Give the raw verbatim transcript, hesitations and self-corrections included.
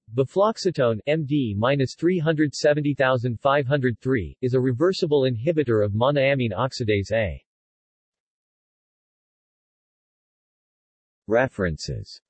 Befloxatone M D three seven zero five zero three, is a reversible inhibitor of monoamine oxidase A. References